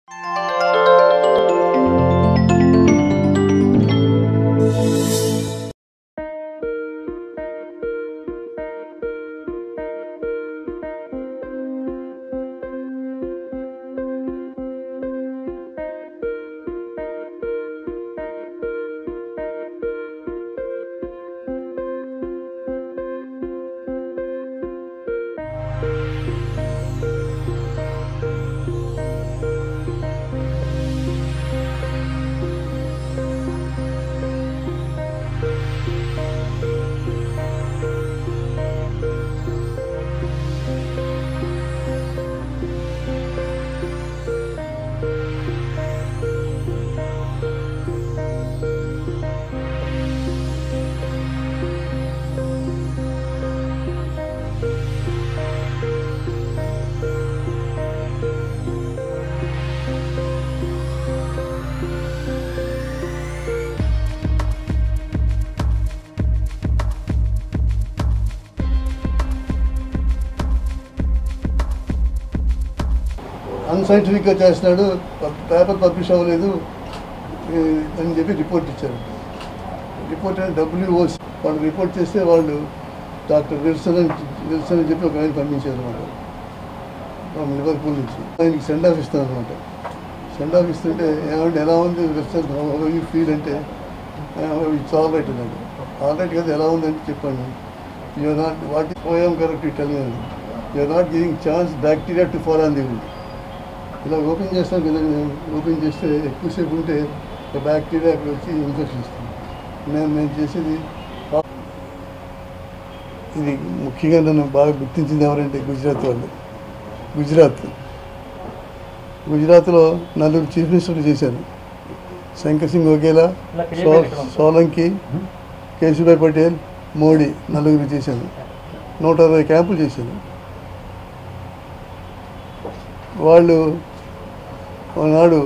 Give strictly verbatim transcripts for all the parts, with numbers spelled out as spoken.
అన్సైంటిఫిక్గా చేస్తున్నాడు, paper publish అవ్వలేదు అని చెప్పి రిపోర్ట్ ఇచ్చారు. రిపోర్ట్ అంటే డబ్ల్యూఓసి వాళ్ళు రిపోర్ట్ చేస్తే వాళ్ళు డాక్టర్ విల్సన్ అని విల్సన్ అని చెప్పి ఒక ఆయన పంపించారు అనమాట ఫ్రమ్ లివర్పూల్ నుంచి. ఆయనకి సెండ్ ఆఫ్ ఇస్తాను అనమాట. సెండ్ ఆఫ్ ఇస్తుంటే ఏమంటే ఎలా ఉంది విల్సన్ యూ ఫీల్ అంటే ఇట్స్ ఆల్ రైట్ అన్నాడు. ఆల్ రైట్ కదా ఎలా ఉందని చెప్పాను. యూఆర్ నాట్ వాట్ పోయాం correct telling you're not giving chance bacteria to fall on the wood. ఇలా ఓపెన్ చేస్తాం కదా, ఓపెన్ చేస్తే ఎక్కువసేపు ఉంటే బ్యాక్టీరియా అక్కడ వచ్చి ఇన్ఫెక్షన్ ఇస్తుంది. నేను నేను చేసేది ఇది ముఖ్యంగా నన్ను బాగా గుర్తించింది ఎవరంటే గుజరాత్ వాళ్ళు. గుజరాత్ గుజరాత్లో నలుగురు చీఫ్ మినిస్టర్లు చేశాను. శంకర్ సింగ్ వఘేలా, సో సోలంకి, కేశుభాయ్ పటేల్, మోడీ నలుగురు చేశాను. నూట అరవై క్యాంపులు చేశాను. వాళ్ళు ఒకనాడు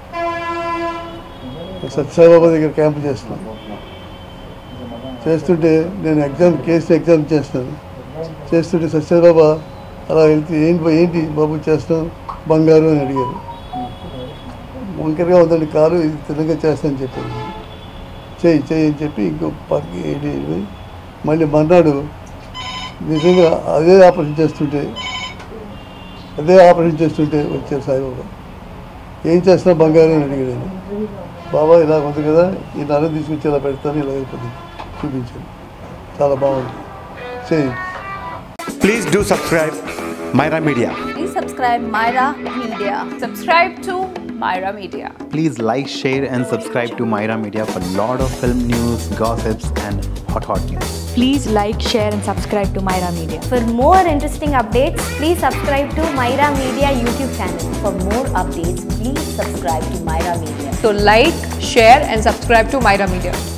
సత్యసాయిబాబా దగ్గర క్యాంపు చేస్తున్నాను. చేస్తుంటే నేను ఎగ్జామ్ కేసు ఎగ్జామ్ చేస్తాను. చేస్తుంటే సత్యసాయిబాబా అలా వెళ్తే ఏంటి ఏంటి బాబు చేస్తాం బంగారు అని అడిగారు. వంకరగా ఉందండి కాలు, ఇది తిన్నగా చేస్తానని చెప్పాను. చెయ్యి చెయ్యి అని చెప్పి ఇంకో పక్కకి ఏంటి మళ్ళీ మర్నాడు నిజంగా అదే ఆపరేషన్ చేస్తుంటే అదే ఆపరేషన్ చేస్తుంటే వచ్చారు సాయిబాబా. ఏం చేస్తున్నా బంగారు అని అడిగాడు. బాబా ఇలా ఉంది కదా, ఈ నరం తీసుకొచ్చి ఇలా పెడతాను, ఇలా అయిపోతుంది చూపించాను. చాలా బాగుంది. చేయి. Please do subscribe Myra Media. Please subscribe Myra Media. Subscribe to Myra Media. Please like, share and subscribe to Myra Media for lot of film news, gossips and hot hot news. Please like, share and subscribe to Myra Media. For more interesting updates, please subscribe to Myra Media YouTube channel. For more updates, please subscribe to Myra Media. So like, share and subscribe to Myra Media.